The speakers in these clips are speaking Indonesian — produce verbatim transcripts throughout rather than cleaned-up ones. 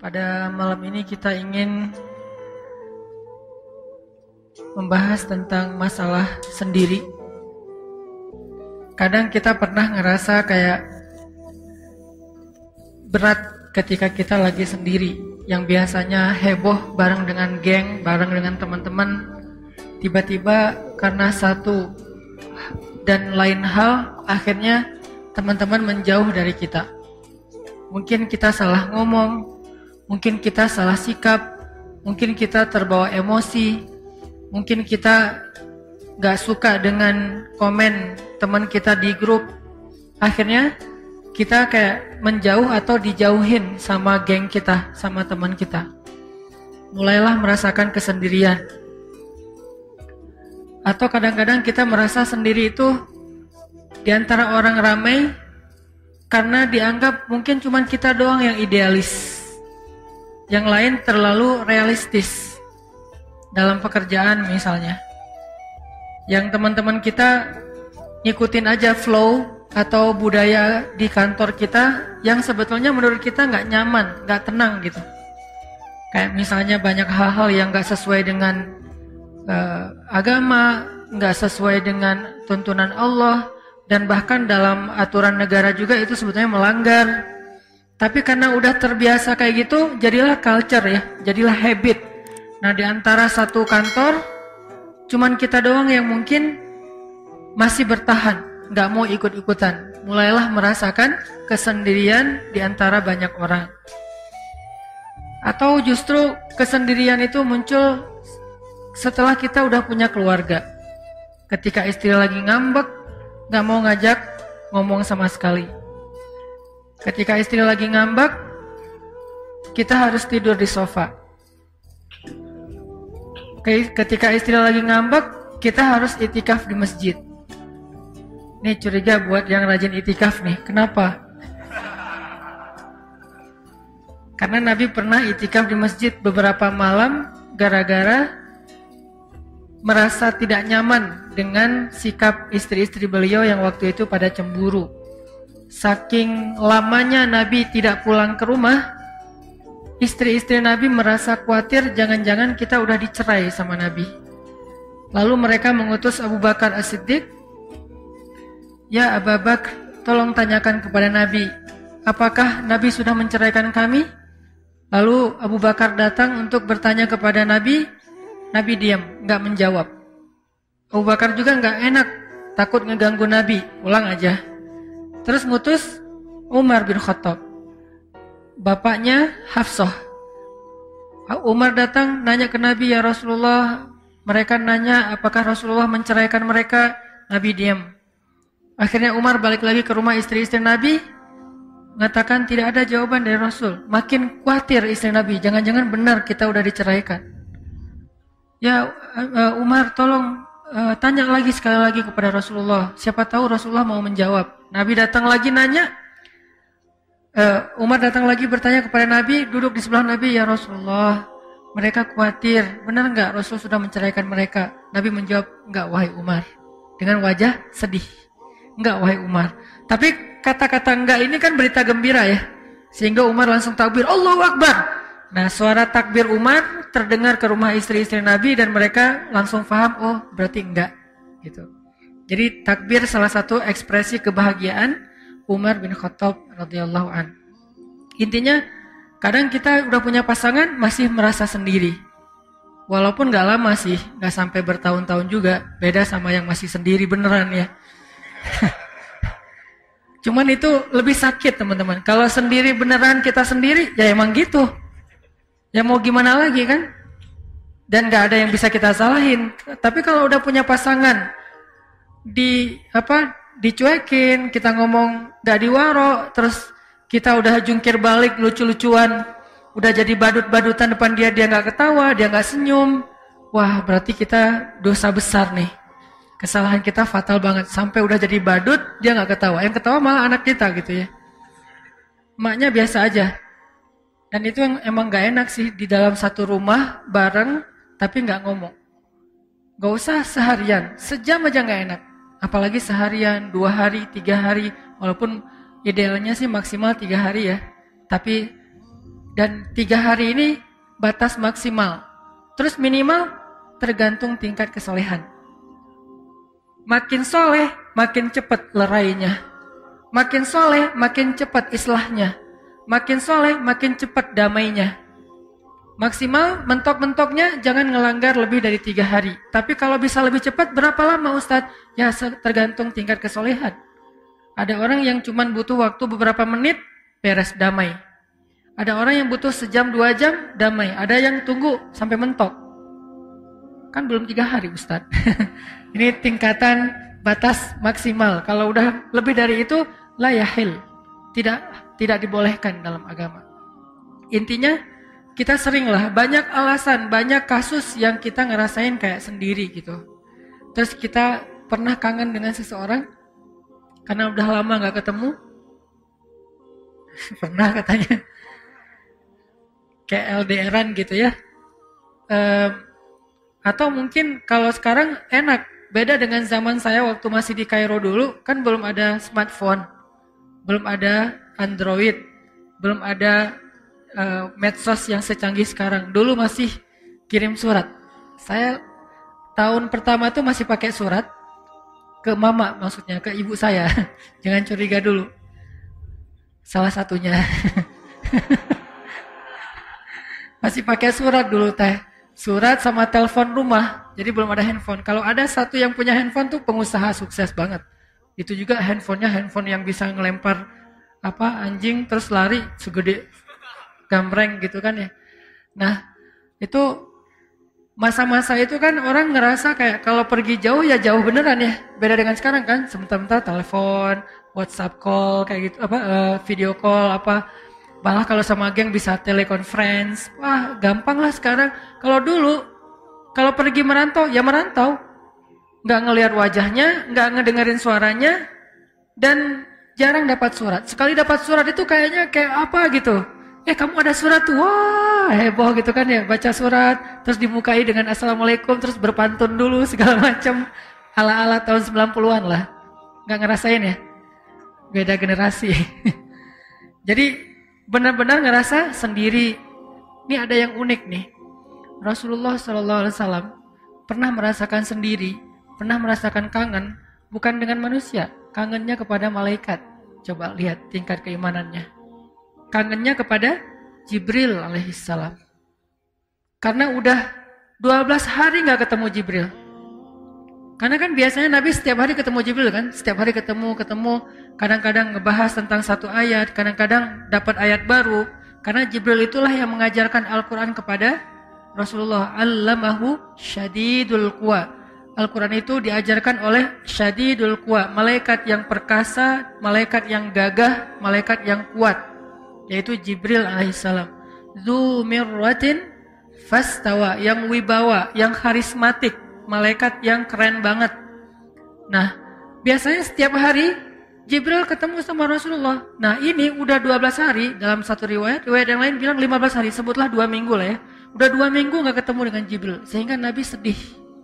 Pada malam ini kita ingin membahas tentang masalah sendiri. Kadang kita pernah ngerasa kayak berat ketika kita lagi sendiri. Yang biasanya heboh bareng dengan geng, bareng dengan teman-teman, tiba-tiba karena satu dan lain hal, akhirnya teman-teman menjauh dari kita. Mungkin kita salah ngomong, mungkin kita salah sikap, mungkin kita terbawa emosi, mungkin kita gak suka dengan komen teman kita di grup. Akhirnya kita kayak menjauh atau dijauhin sama geng kita, sama teman kita. Mulailah merasakan kesendirian. Atau kadang-kadang kita merasa sendiri itu di antara orang ramai karena dianggap mungkin cuma kita doang yang idealis. Yang lain terlalu realistis dalam pekerjaan misalnya. Yang teman-teman kita ngikutin aja flow atau budaya di kantor kita yang sebetulnya menurut kita nggak nyaman, nggak tenang gitu. Kayak misalnya banyak hal-hal yang nggak sesuai dengan uh, agama, nggak sesuai dengan tuntunan Allah, dan bahkan dalam aturan negara juga itu sebetulnya melanggar. Tapi karena udah terbiasa kayak gitu, jadilah culture ya, jadilah habit. Nah di antara satu kantor, cuman kita doang yang mungkin masih bertahan, nggak mau ikut-ikutan. Mulailah merasakan kesendirian di antara banyak orang. Atau justru kesendirian itu muncul setelah kita udah punya keluarga. Ketika istri lagi ngambek, nggak mau ngajak ngomong sama sekali. Ketika istri lagi ngambek, kita harus tidur di sofa. Ketika istri lagi ngambek, kita harus itikaf di masjid. Nih curiga buat yang rajin itikaf nih, kenapa? Karena Nabi pernah itikaf di masjid beberapa malam gara-gara merasa tidak nyaman dengan sikap istri-istri beliau yang waktu itu pada cemburu. Saking lamanya Nabi tidak pulang ke rumah, istri-istri Nabi merasa khawatir jangan-jangan kita udah dicerai sama Nabi. Lalu mereka mengutus Abu Bakar As-Siddiq, "Ya Abu Bakar, tolong tanyakan kepada Nabi, apakah Nabi sudah menceraikan kami?" Lalu Abu Bakar datang untuk bertanya kepada Nabi. Nabi diam, nggak menjawab. Abu Bakar juga nggak enak, takut ngeganggu Nabi, pulang aja. Terus ngutus Umar bin Khattab, bapaknya Hafsah. Umar datang nanya ke Nabi, "Ya Rasulullah," mereka nanya apakah Rasulullah menceraikan mereka. Nabi diam. Akhirnya Umar balik lagi ke rumah istri-istri Nabi, mengatakan tidak ada jawaban dari Rasul. Makin khawatir istri Nabi, jangan-jangan benar kita udah diceraikan. "Ya uh, Umar, tolong uh, tanya lagi sekali lagi kepada Rasulullah. Siapa tahu Rasulullah mau menjawab." Nabi datang lagi nanya. Uh, Umar datang lagi bertanya kepada Nabi, duduk di sebelah Nabi, "Ya Rasulullah, mereka khawatir, benar nggak Rasul sudah menceraikan mereka?" Nabi menjawab, "Enggak wahai Umar," dengan wajah sedih. "Enggak wahai Umar." Tapi kata-kata enggak ini kan berita gembira ya, sehingga Umar langsung takbir, Allahu Akbar. Nah suara takbir Umar terdengar ke rumah istri-istri Nabi dan mereka langsung paham, oh berarti enggak gitu. Jadi takbir salah satu ekspresi kebahagiaan Umar bin Khattab radhiyallahu an. Intinya kadang kita udah punya pasangan masih merasa sendiri. Walaupun gak lama sih, gak sampai bertahun-tahun juga. Beda sama yang masih sendiri beneran ya. Cuman itu lebih sakit teman-teman. Kalau sendiri beneran kita sendiri, ya emang gitu. Ya mau gimana lagi kan? Dan gak ada yang bisa kita salahin. Tapi kalau udah punya pasangan, di apa dicuekin, kita ngomong gak diwaro, terus kita udah jungkir balik lucu-lucuan, udah jadi badut-badutan depan dia, dia gak ketawa, dia gak senyum. Wah berarti kita dosa besar nih. Kesalahan kita fatal banget. Sampai udah jadi badut, dia gak ketawa. Yang ketawa malah anak kita gitu ya. Emaknya biasa aja. Dan itu yang emang gak enak sih, di dalam satu rumah bareng tapi gak ngomong. Gak usah seharian, sejam aja gak enak. Apalagi seharian, dua hari, tiga hari. Walaupun idealnya sih maksimal tiga hari ya. Tapi Dan tiga hari ini batas maksimal. Terus minimal tergantung tingkat kesolehan. Makin soleh, makin cepat lerainya. Makin soleh, makin cepat islahnya. Makin soleh, makin cepat damainya. Maksimal mentok-mentoknya jangan ngelanggar lebih dari tiga hari. Tapi kalau bisa lebih cepat berapa lama Ustadz? Ya tergantung tingkat kesolehan. Ada orang yang cuma butuh waktu beberapa menit, beres damai. Ada orang yang butuh sejam dua jam, damai. Ada yang tunggu sampai mentok. Kan belum tiga hari Ustadz. Ini tingkatan batas maksimal. Kalau udah lebih dari itu, la yahil. Tidak, tidak dibolehkan dalam agama. Intinya, kita seringlah banyak alasan, banyak kasus yang kita ngerasain kayak sendiri gitu. Terus kita pernah kangen dengan seseorang, karena udah lama gak ketemu. Pernah katanya. Kayak L D R-an gitu ya. Um, atau mungkin kalau sekarang enak. Beda dengan zaman saya waktu masih di Kairo dulu. Kan belum ada smartphone. Belum ada Android. Belum ada uh, medsos yang secanggih sekarang. Dulu masih kirim surat. Saya tahun pertama tuh masih pakai surat. Ke mama maksudnya, ke ibu saya. Jangan curiga dulu. Salah satunya. Masih pakai surat dulu teh. Surat sama telepon rumah. Jadi belum ada handphone. Kalau ada satu yang punya handphone tuh pengusaha sukses banget. Itu juga handphonenya handphone yang bisa ngelempar apa anjing terus lari segede gambreng gitu kan ya. Nah, itu masa-masa itu kan orang ngerasa kayak kalau pergi jauh ya jauh beneran ya. Beda dengan sekarang kan, sebentar-bentar telepon, WhatsApp call kayak gitu apa uh, video call apa. Malah kalau sama geng bisa teleconference. Wah, gampang lah sekarang. Kalau dulu kalau pergi merantau ya merantau. Nggak ngelihat wajahnya, nggak ngedengerin suaranya, dan jarang dapat surat. Sekali dapat surat itu kayaknya kayak apa gitu. Eh kamu ada surat tuh, wah heboh gitu kan ya. Baca surat, terus dimukai dengan assalamualaikum, terus berpantun dulu segala macam. Ala-ala tahun sembilan puluhan lah. Nggak ngerasain ya? Beda generasi. Jadi benar-benar ngerasa sendiri. Ini ada yang unik nih. Rasulullah shallallahu alaihi wasallam pernah merasakan sendiri. Pernah merasakan kangen, bukan dengan manusia, kangennya kepada malaikat. Coba lihat tingkat keimanannya. Kangennya kepada Jibril alaihissalam. Karena udah dua belas hari gak ketemu Jibril. Karena kan biasanya Nabi setiap hari ketemu Jibril kan. Setiap hari ketemu, ketemu. Kadang-kadang ngebahas tentang satu ayat, kadang-kadang dapat ayat baru. Karena Jibril itulah yang mengajarkan Al-Quran kepada Rasulullah. Allamahu syadidul quwa. Al-Quran itu diajarkan oleh Syadidul Quwa, malaikat yang perkasa, malaikat yang gagah, malaikat yang kuat, yaitu Jibril alaihissalam. Dzu mirratin fastawa, yang wibawa, yang karismatik, malaikat yang keren banget. Nah, biasanya setiap hari Jibril ketemu sama Rasulullah. Nah, ini udah dua belas hari dalam satu riwayat, riwayat yang lain bilang lima belas hari, sebutlah dua minggu lah ya. Udah dua minggu gak ketemu dengan Jibril, sehingga Nabi sedih.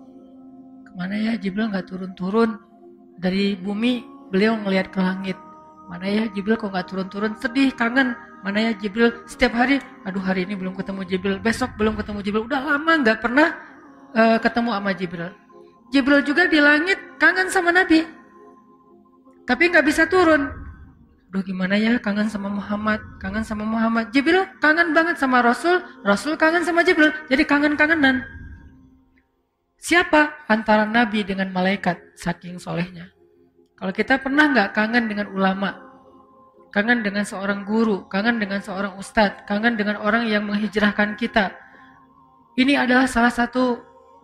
Mana ya Jibril gak turun-turun dari bumi, beliau ngelihat ke langit. Mana ya Jibril kok gak turun-turun, sedih, kangen. Mana ya Jibril, setiap hari, aduh hari ini belum ketemu Jibril, besok belum ketemu Jibril. Udah lama gak pernah uh, ketemu sama Jibril. Jibril juga di langit kangen sama Nabi, tapi gak bisa turun. Aduh gimana ya, kangen sama Muhammad, kangen sama Muhammad. Jibril kangen banget sama Rasul, Rasul kangen sama Jibril, jadi kangen-kangenan. Siapa antara Nabi dengan malaikat saking solehnya? Kalau kita pernah nggak kangen dengan ulama, kangen dengan seorang guru, kangen dengan seorang ustadz, kangen dengan orang yang menghijrahkan kita. Ini adalah salah satu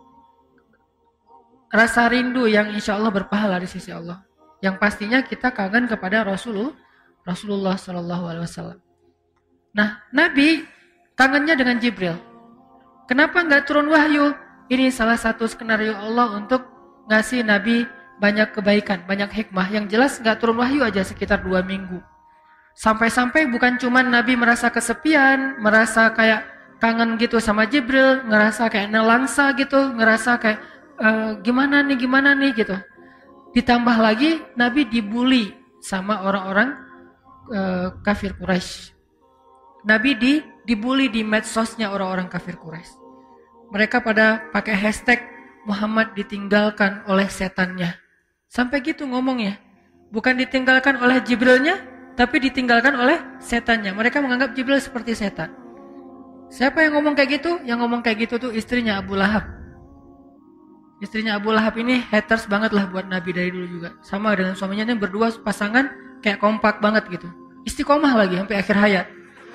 rasa rindu yang insya Allah berpahala di sisi Allah. Yang pastinya kita kangen kepada Rasulullah, Rasulullah Shallallahu Alaihi Wasallam. Nah, Nabi kangennya dengan Jibril. Kenapa nggak turun wahyu? Ini salah satu skenario Allah untuk ngasih Nabi banyak kebaikan, banyak hikmah. Yang jelas gak turun wahyu aja sekitar dua minggu. Sampai-sampai bukan cuma Nabi merasa kesepian, merasa kayak kangen gitu sama Jibril, ngerasa kayak nelangsa gitu, ngerasa kayak e, gimana nih, gimana nih gitu. Ditambah lagi Nabi dibully sama orang-orang e, kafir Quraisy. Nabi di dibully di medsosnya orang-orang kafir Quraisy. Mereka pada pakai hashtag Muhammad ditinggalkan oleh setannya. Sampai gitu ngomongnya. Bukan ditinggalkan oleh Jibrilnya, tapi ditinggalkan oleh setannya. Mereka menganggap Jibril seperti setan. Siapa yang ngomong kayak gitu? Yang ngomong kayak gitu tuh istrinya Abu Lahab. Istrinya Abu Lahab ini haters banget lah buat Nabi dari dulu juga. Sama dengan suaminya ini berdua pasangan kayak kompak banget gitu. Istiqomah lagi sampai akhir hayat.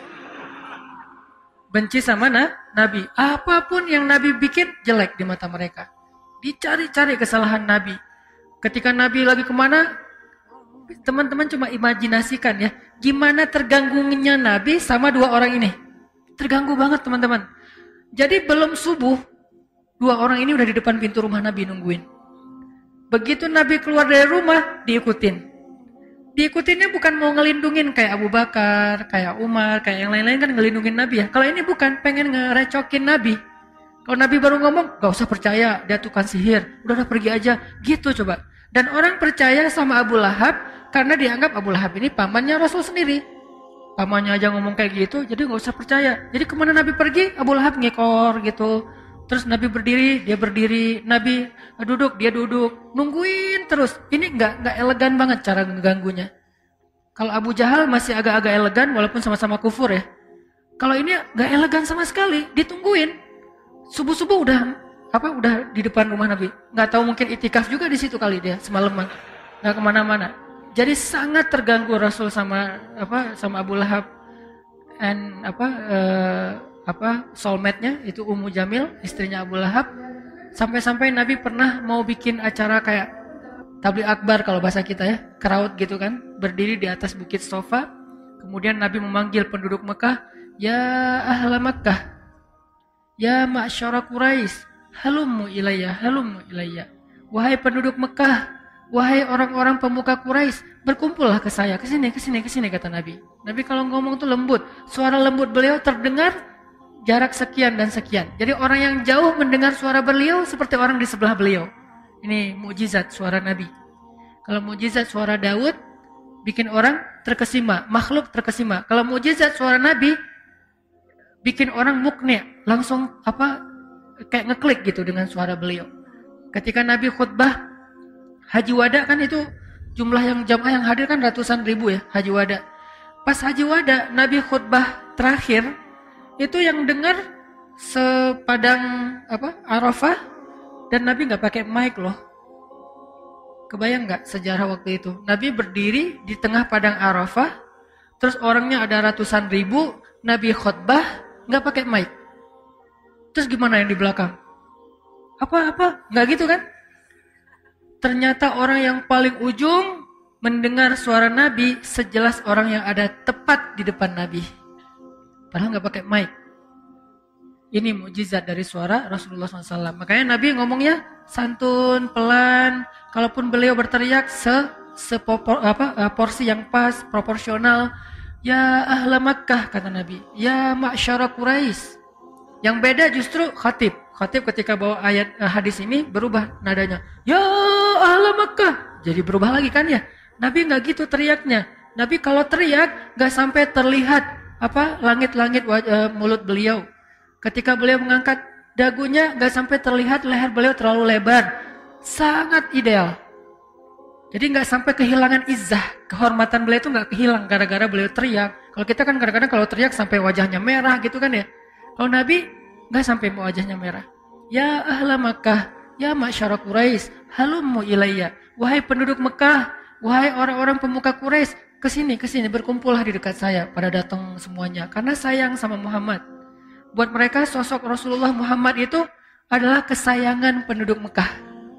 Benci sama na, Nabi. Apapun yang Nabi bikin jelek di mata mereka. Dicari-cari kesalahan Nabi. Ketika Nabi lagi kemana, teman-teman cuma imajinasikan ya. Gimana terganggunya Nabi sama dua orang ini. Terganggu banget teman-teman. Jadi belum subuh, dua orang ini udah di depan pintu rumah Nabi nungguin. Begitu Nabi keluar dari rumah, diikutin. Diikutinnya bukan mau ngelindungin kayak Abu Bakar, kayak Umar, kayak yang lain-lain kan ngelindungin Nabi ya. Kalau ini bukan, pengen ngerecokin Nabi. Kalau Nabi baru ngomong, gak usah percaya, dia tukang sihir. Udah, udah pergi aja, gitu coba. Dan orang percaya sama Abu Lahab karena dianggap Abu Lahab ini pamannya Rasul sendiri. Pamannya aja ngomong kayak gitu, jadi gak usah percaya. Jadi kemana Nabi pergi, Abu Lahab ngekor gitu. Terus Nabi berdiri, dia berdiri. Nabi duduk, dia duduk. Nungguin terus. Ini nggak nggak elegan banget cara ngeganggunya. Kalau Abu Jahal masih agak-agak elegan walaupun sama-sama kufur ya. Kalau ini nggak elegan sama sekali. Ditungguin. Subuh-subuh udah apa? Udah di depan rumah Nabi. Nggak tahu mungkin itikaf juga di situ kali dia semalaman. Nggak kemana-mana. Jadi sangat terganggu Rasul sama apa? Sama Abu Lahab and apa? Uh, apa soulmate-nya itu Ummu Jamil, istrinya Abu Lahab. Sampai-sampai Nabi pernah mau bikin acara kayak tabligh akbar kalau bahasa kita ya, crowd gitu kan, berdiri di atas bukit Sofa. Kemudian Nabi memanggil penduduk Mekah, ya ahla Mekah, ya ma'syara Quraisy, halummu ilayya, halummu ilayya. Wahai penduduk Mekah, wahai orang-orang pemuka Quraisy, berkumpullah ke saya, ke sini, ke sini, ke sini kata Nabi. Nabi kalau ngomong tuh lembut, suara lembut beliau terdengar jarak sekian dan sekian. Jadi orang yang jauh mendengar suara beliau seperti orang di sebelah beliau. Ini mukjizat suara Nabi. Kalau mukjizat suara Daud bikin orang terkesima, makhluk terkesima. Kalau mukjizat suara Nabi bikin orang mukni, langsung apa kayak ngeklik gitu dengan suara beliau. Ketika Nabi khutbah Haji Wada kan itu jumlah yang jamaah yang hadir kan ratusan ribu ya Haji Wada. Pas Haji Wada Nabi khutbah terakhir itu yang dengar sepadang apa Arafah dan Nabi nggak pakai mic loh. Kebayang nggak sejarah waktu itu? Nabi berdiri di tengah padang Arafah, terus orangnya ada ratusan ribu, Nabi khutbah nggak pakai mic. Terus gimana yang di belakang? Apa-apa? Nggak gitu kan? Ternyata orang yang paling ujung mendengar suara Nabi sejelas orang yang ada tepat di depan Nabi. Padahal nggak pakai mic. Ini mukjizat dari suara Rasulullah shallallahu alaihi wasallam. Makanya Nabi ngomongnya santun, pelan. Kalaupun beliau berteriak se sepopor apa porsi yang pas, proporsional. Ya ahla Makkah kata Nabi. Ya ma'syara Quraisy. Yang beda justru khatib. Khatib ketika bawa ayat uh, hadis ini berubah nadanya. Ya ahla Makkah. Jadi berubah lagi kan ya. Nabi nggak gitu teriaknya. Nabi kalau teriak nggak sampai terlihat apa langit-langit uh, mulut beliau. Ketika beliau mengangkat dagunya nggak sampai terlihat leher beliau terlalu lebar. Sangat ideal. Jadi nggak sampai kehilangan izzah, kehormatan beliau itu nggak kehilang gara-gara beliau teriak. Kalau kita kan kadang-kadang kalau teriak sampai wajahnya merah gitu kan ya. Kalau Nabi nggak sampai wajahnya merah. Ya ahla Makkah, ya ma'syara Quraisy, halummu ilayya. Wahai penduduk Mekah, wahai orang-orang pemuka Quraisy, kesini kesini berkumpullah di dekat saya. Pada datang semuanya karena sayang sama Muhammad. Buat mereka sosok Rasulullah Muhammad itu adalah kesayangan penduduk Mekah.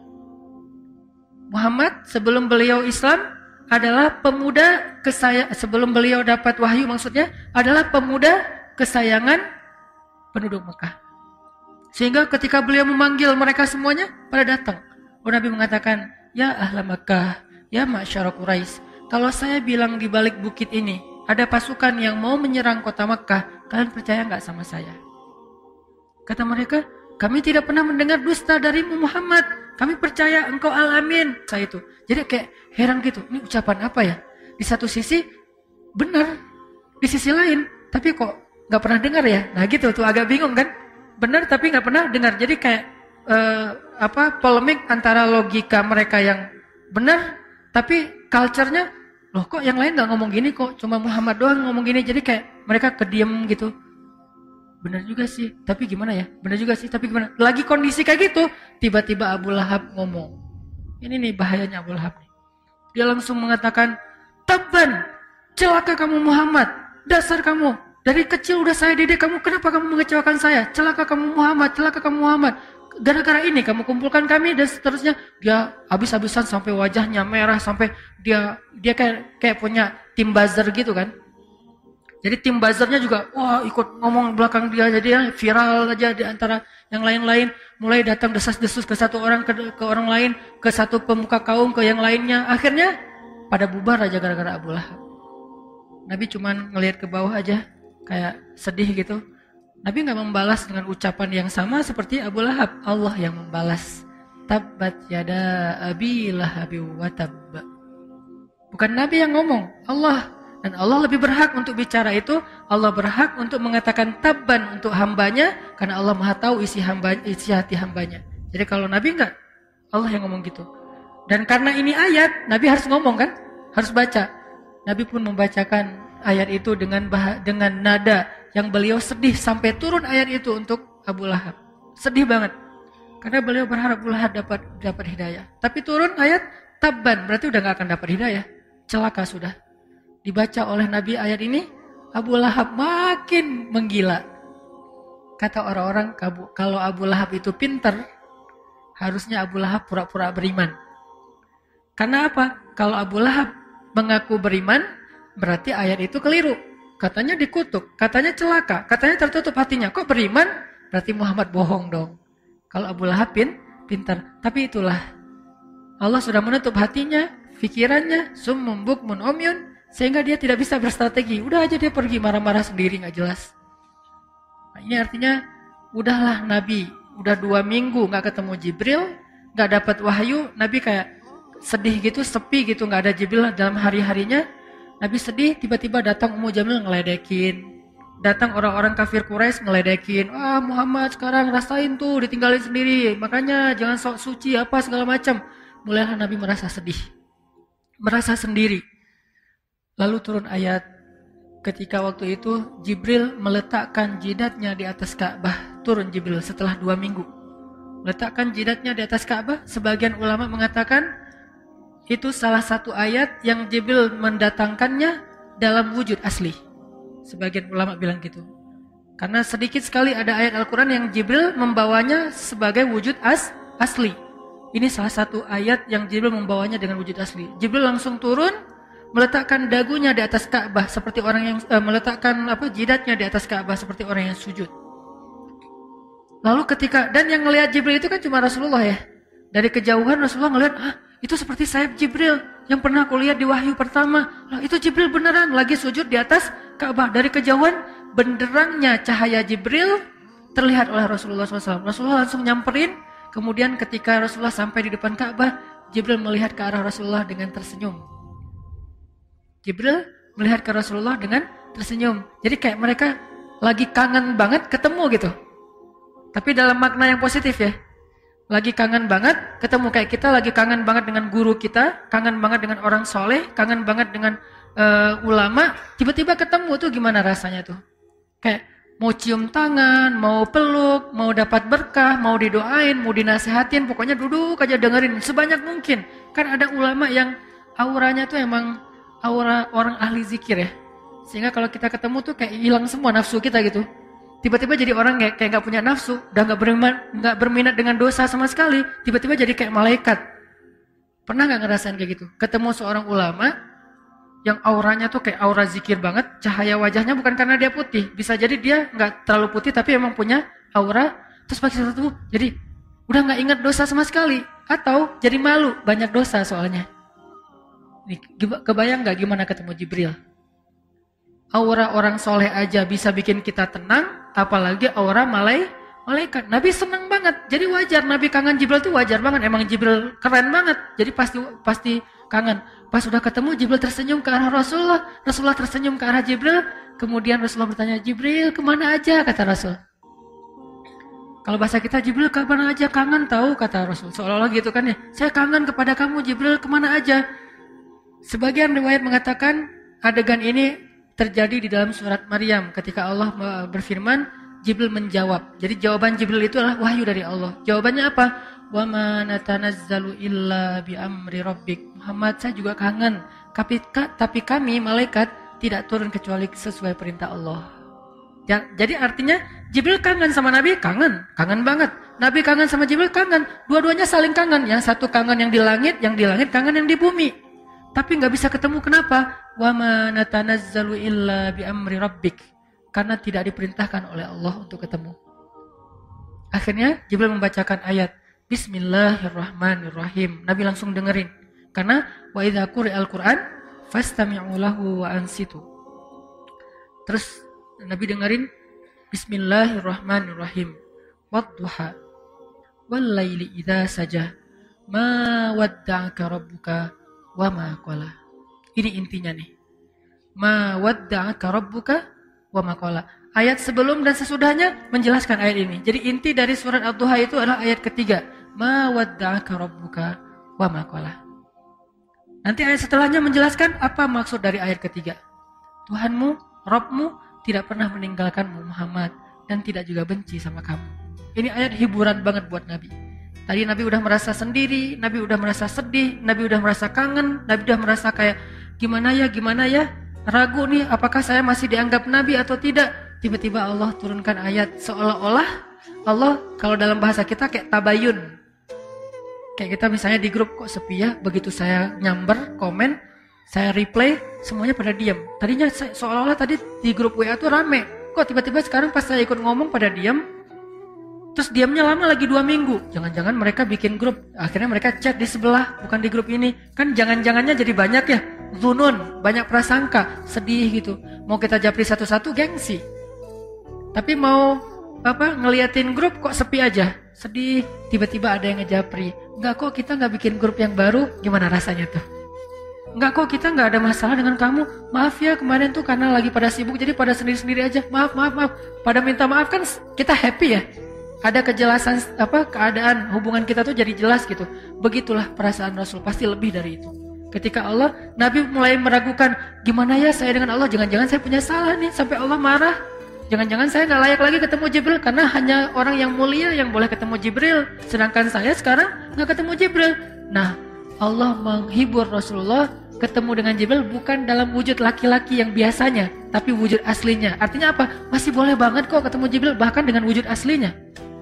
Muhammad sebelum beliau Islam adalah pemuda kesayang, sebelum beliau dapat wahyu maksudnya adalah pemuda kesayangan penduduk Mekah. Sehingga ketika beliau memanggil mereka semuanya pada datang. Oh, Nabi mengatakan, ya ahla Makkah, ya ma'syara Quraisy. Kalau saya bilang di balik bukit ini ada pasukan yang mau menyerang kota Makkah, kalian percaya nggak sama saya? Kata mereka, kami tidak pernah mendengar dusta darimu Muhammad. Kami percaya engkau al-amin. Saya itu. Jadi kayak heran gitu. Ini ucapan apa ya? Di satu sisi benar, di sisi lain, tapi kok nggak pernah dengar ya. Nah gitu tuh agak bingung kan. Benar tapi nggak pernah dengar. Jadi kayak eh, apa polemik antara logika mereka yang benar tapi culture-nya loh kok yang lain nggak ngomong gini kok cuma Muhammad doang ngomong gini. Jadi kayak mereka kediem gitu. Benar juga sih, tapi gimana ya? Benar juga sih, tapi gimana? Lagi kondisi kayak gitu, tiba-tiba Abu Lahab ngomong. Ini nih bahayanya Abu Lahab nih. Dia langsung mengatakan, "Tabban, celaka kamu Muhammad, dasar kamu. Dari kecil udah saya didik kamu, kenapa kamu mengecewakan saya? Celaka kamu Muhammad, celaka kamu Muhammad. Gara-gara ini kamu kumpulkan kami," dan seterusnya. Dia habis-habisan sampai wajahnya merah, sampai dia dia kayak kayak punya tim buzzer gitu kan. Jadi tim buzzernya juga wah ikut ngomong belakang dia, jadi ya, viral aja di antara yang lain-lain. Mulai datang desas-desus ke satu orang ke, ke orang lain, ke satu pemuka kaum ke yang lainnya. Akhirnya pada bubar aja gara-gara Abu Lahab. Nabi cuman ngelihat ke bawah aja kayak sedih gitu. Nabi nggak membalas dengan ucapan yang sama seperti Abu Lahab. Allah yang membalas. Tabbat yada abi lahabi wa tab. Bukan Nabi yang ngomong, Allah. Dan Allah lebih berhak untuk bicara itu. Allah berhak untuk mengatakan tabban untuk hambanya, karena Allah maha tahu isi, hamba, isi hati hambanya. Jadi kalau Nabi enggak, Allah yang ngomong gitu. Dan karena ini ayat, Nabi harus ngomong kan, harus baca. Nabi pun membacakan ayat itu dengan bah, dengan nada yang beliau sedih sampai turun ayat itu untuk Abu Lahab. Sedih banget, karena beliau berharap Abu Lahab dapat dapat hidayah. Tapi turun ayat tabban, berarti udah nggak akan dapat hidayah, celaka sudah. Dibaca oleh Nabi ayat ini, Abu Lahab makin menggila. Kata orang-orang, kalau Abu Lahab itu pintar, harusnya Abu Lahab pura-pura beriman. Karena apa? Kalau Abu Lahab mengaku beriman, berarti ayat itu keliru. Katanya dikutuk, katanya celaka, katanya tertutup hatinya. Kok beriman? Berarti Muhammad bohong dong. Kalau Abu Lahab pin, pintar. Tapi itulah, Allah sudah menutup hatinya, pikirannya, summum bukmun umyun, sehingga dia tidak bisa berstrategi. Udah aja dia pergi marah-marah sendiri nggak jelas. Nah, ini artinya udahlah Nabi udah dua minggu nggak ketemu Jibril, nggak dapat wahyu. Nabi kayak sedih gitu, sepi gitu, nggak ada Jibril dalam hari-harinya. Nabi sedih, tiba-tiba datang Ummu Jamil ngeledekin. Datang orang-orang kafir Quraisy ngeledekin. Ah Muhammad sekarang rasain tuh ditinggalin sendiri. Makanya jangan sok suci apa segala macam. Mulailah Nabi merasa sedih, merasa sendiri. Lalu turun ayat ketika waktu itu Jibril meletakkan jidatnya di atas Ka'bah. Turun Jibril setelah dua minggu. Meletakkan jidatnya di atas Ka'bah. Sebagian ulama mengatakan itu salah satu ayat yang Jibril mendatangkannya dalam wujud asli. Sebagian ulama bilang gitu. Karena sedikit sekali ada ayat Al-Quran yang Jibril membawanya sebagai wujud as asli. Ini salah satu ayat yang Jibril membawanya dengan wujud asli. Jibril langsung turun, meletakkan dagunya di atas Ka'bah seperti orang yang uh, meletakkan apa jidatnya di atas Ka'bah seperti orang yang sujud. Lalu ketika dan yang ngelihat Jibril itu kan cuma Rasulullah ya. Dari kejauhan Rasulullah ngelihat, ah itu seperti sayap Jibril yang pernah aku lihat di wahyu pertama. Lah itu Jibril beneran lagi sujud di atas Ka'bah. Dari kejauhan benderangnya cahaya Jibril terlihat oleh Rasulullah shallallahu alaihi wasallam. Rasulullah langsung nyamperin. Kemudian ketika Rasulullah sampai di depan Ka'bah, Jibril melihat ke arah Rasulullah dengan tersenyum. Jibril melihat ke Rasulullah dengan tersenyum. Jadi kayak mereka lagi kangen banget ketemu gitu. Tapi dalam makna yang positif ya. Lagi kangen banget ketemu, kayak kita lagi kangen banget dengan guru kita, kangen banget dengan orang soleh, kangen banget dengan uh, ulama. Tiba-tiba ketemu tuh gimana rasanya tuh? Kayak mau cium tangan, mau peluk, mau dapat berkah, mau didoain, mau dinasehatin. Pokoknya duduk aja dengerin sebanyak mungkin. Kan ada ulama yang auranya tuh emang aura orang ahli zikir ya, sehingga kalau kita ketemu tuh kayak hilang semua nafsu kita gitu. Tiba-tiba jadi orang kayak kayak nggak punya nafsu, udah nggak berminat nggak berminat dengan dosa sama sekali. Tiba-tiba jadi kayak malaikat. Pernah nggak ngerasain kayak gitu? Ketemu seorang ulama yang auranya tuh kayak aura zikir banget, cahaya wajahnya bukan karena dia putih, bisa jadi dia nggak terlalu putih tapi emang punya aura. Terus pakai sesuatu, jadi udah nggak ingat dosa sama sekali, atau jadi malu banyak dosa soalnya. Nih, kebayang gak gimana ketemu Jibril? Aura orang soleh aja bisa bikin kita tenang, apalagi aura malai, malaikat. Nabi senang banget, jadi wajar Nabi kangen Jibril tuh wajar banget. Emang Jibril keren banget, jadi pasti pasti kangen. Pas sudah ketemu, Jibril tersenyum ke arah Rasulullah. Rasulullah tersenyum ke arah Jibril. Kemudian Rasulullah bertanya, Jibril kemana aja, kata Rasul. Kalau bahasa kita, Jibril kemana aja, kangen tahu, kata Rasul. Seolah-olah gitu kan ya, saya kangen kepada kamu, Jibril kemana aja. Sebagian riwayat mengatakan adegan ini terjadi di dalam surat Maryam. Ketika Allah berfirman, Jibril menjawab. Jadi jawaban Jibril itu adalah wahyu dari Allah. Jawabannya apa? Wa ma natanazzalu illa bi amri rabbik. Muhammad, saya juga kangen. Tapi, tapi kami malaikat tidak turun kecuali sesuai perintah Allah. Ya, jadi artinya Jibril kangen sama Nabi, kangen, kangen banget. Nabi kangen sama Jibril, kangen. Dua-duanya saling kangen. Yang satu kangen yang di langit, yang di langit kangen yang di bumi. Tapi nggak bisa ketemu, kenapa? Wa ma natanazzalu illa bi amri rabbik. Karena tidak diperintahkan oleh Allah untuk ketemu. Akhirnya Jibril membacakan ayat Bismillahirrahmanirrahim. Nabi langsung dengerin. Karena wa idza quri'al Qur'an fastami'u lahu wa ansitu. Terus Nabi dengerin Bismillahirrahmanirrahim. Wadduha wal laili idza saja ma wadda'aka rabbuka wa ma qala. Ini intinya nih. Ma wadda'aka rabbuka wa ma qala. Ayat sebelum dan sesudahnya menjelaskan ayat ini. Jadi inti dari surat Ad-Duha itu adalah ayat ketiga. Ma wadda'aka rabbuka wa ma qala. Nanti ayat setelahnya menjelaskan apa maksud dari ayat ketiga. Tuhanmu, Rabbmu tidak pernah meninggalkanmu Muhammad dan tidak juga benci sama kamu. Ini ayat hiburan banget buat Nabi. Tadi Nabi udah merasa sendiri, Nabi udah merasa sedih, Nabi udah merasa kangen, Nabi udah merasa kayak gimana ya, gimana ya, ragu nih apakah saya masih dianggap Nabi atau tidak. Tiba-tiba Allah turunkan ayat seolah-olah Allah, kalau dalam bahasa kita kayak tabayun. Kayak kita misalnya di grup kok sepi ya, begitu saya nyamber, komen, saya replay, semuanya pada diam. Tadinya seolah-olah tadi di grup W A tuh rame, kok tiba-tiba sekarang pas saya ikut ngomong pada diam, terus diamnya lama lagi dua minggu. Jangan-jangan mereka bikin grup, akhirnya mereka chat di sebelah, bukan di grup ini. Kan jangan-jangannya jadi banyak ya, zunun, banyak prasangka, sedih gitu. Mau kita japri satu-satu gengsi. Tapi mau apa ngeliatin grup kok sepi aja, sedih, tiba-tiba ada yang ngejapri. Enggak kok kita nggak bikin grup yang baru, gimana rasanya tuh? Enggak kok kita nggak ada masalah dengan kamu, maaf ya kemarin tuh karena lagi pada sibuk jadi pada sendiri-sendiri aja, maaf maaf maaf, pada minta maaf kan kita happy ya, ada kejelasan apa keadaan hubungan kita tuh jadi jelas gitu. Begitulah perasaan Rasul, pasti lebih dari itu. Ketika Allah, Nabi mulai meragukan, gimana ya saya dengan Allah, jangan-jangan saya punya salah nih sampai Allah marah. Jangan-jangan saya nggak layak lagi ketemu Jibril karena hanya orang yang mulia yang boleh ketemu Jibril, sedangkan saya sekarang nggak ketemu Jibril. Nah, Allah menghibur Rasulullah ketemu dengan Jibril bukan dalam wujud laki-laki yang biasanya, tapi wujud aslinya. Artinya apa? Masih boleh banget kok ketemu Jibril bahkan dengan wujud aslinya.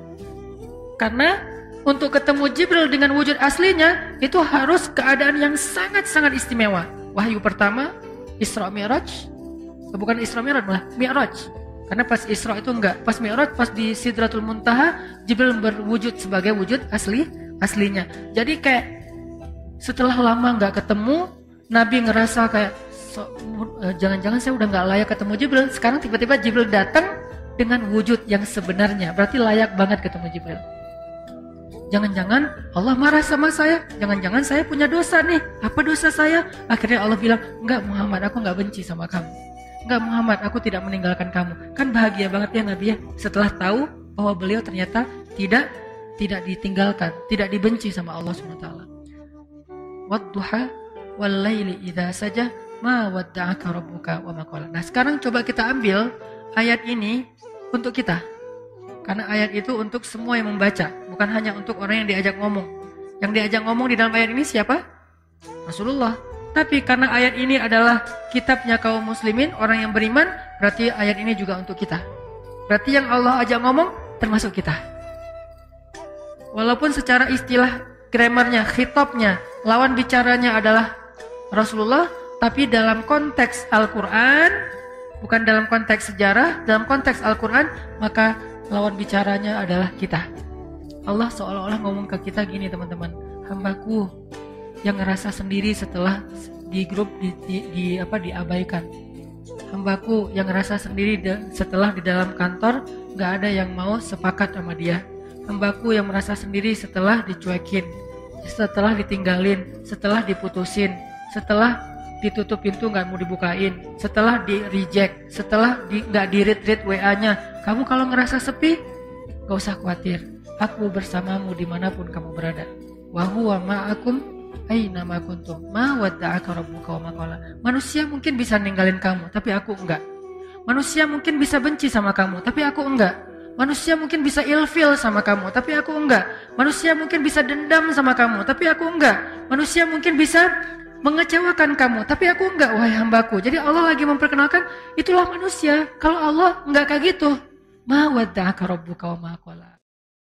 Karena untuk ketemu Jibril dengan wujud aslinya itu harus keadaan yang sangat-sangat istimewa. Wahyu pertama, Isra Mi'raj, bukan Isra Mi'raj malah Mi'raj. Karena pas Isra itu enggak, pas Mi'raj, pas di Sidratul Muntaha, Jibril berwujud sebagai wujud asli aslinya. Jadi kayak setelah lama enggak ketemu, Nabi ngerasa kayak so, uh, jangan-jangan saya udah enggak layak ketemu Jibril. Sekarang tiba-tiba Jibril datang dengan wujud yang sebenarnya, berarti layak banget ketemu Jibril. Jangan-jangan Allah marah sama saya, jangan-jangan saya punya dosa nih. Apa dosa saya? Akhirnya Allah bilang, enggak Muhammad, aku enggak benci sama kamu. Enggak Muhammad, aku tidak meninggalkan kamu. Kan bahagia banget ya Nabi ya, setelah tahu bahwa beliau ternyata tidak tidak ditinggalkan, tidak dibenci sama Allah subhanahu wa taala. Wadduha wal laili idza saja ma wadda'aka rabbuka wa ma qala. Nah, sekarang coba kita ambil ayat ini untuk kita. Karena ayat itu untuk semua yang membaca, bukan hanya untuk orang yang diajak ngomong. Yang diajak ngomong di dalam ayat ini siapa? Rasulullah. Tapi karena ayat ini adalah kitabnya kaum muslimin, orang yang beriman, berarti ayat ini juga untuk kita. Berarti yang Allah ajak ngomong termasuk kita. Walaupun secara istilah grammarnya, khitabnya, lawan bicaranya adalah Rasulullah, tapi dalam konteks Al-Quran, bukan dalam konteks sejarah, dalam konteks Al-Quran, maka lawan bicaranya adalah kita. Allah seolah-olah ngomong ke kita gini teman-teman, hambaku yang ngerasa sendiri setelah di grup di, di, di apa diabaikan, hambaku yang ngerasa sendiri de, setelah di dalam kantor gak ada yang mau sepakat sama dia, hambaku yang merasa sendiri setelah dicuekin, setelah ditinggalin, setelah diputusin, setelah ditutup pintu nggak mau dibukain, setelah di reject, setelah di, nggak di read read W A-nya, kamu kalau ngerasa sepi, gak usah khawatir. Aku bersamamu dimanapun kamu berada. Wa huwa ma'akum aina ma kuntum. Ma wadda'aka rabbuka wa ma qala. Manusia mungkin bisa ninggalin kamu, tapi aku enggak. Manusia mungkin bisa benci sama kamu, tapi aku enggak. Manusia mungkin bisa ilfil sama kamu, tapi aku enggak. Manusia mungkin bisa dendam sama kamu, tapi aku enggak. Manusia mungkin bisa mengecewakan kamu, tapi aku enggak, wahai hambaku. Jadi Allah lagi memperkenalkan, itulah manusia. Kalau Allah enggak kayak gitu. Ma wadda'aka rabbuka wa ma qala.